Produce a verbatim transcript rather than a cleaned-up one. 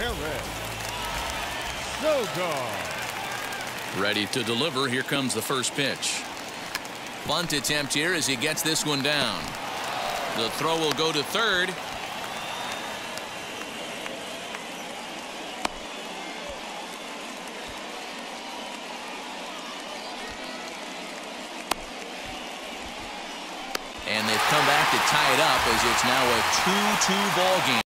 Sogard. Ready to deliver. Here comes the first pitch. Bunt attempt here as he gets this one down. The throw will go to third. And they've come back to tie it up as it's now a two two ball game.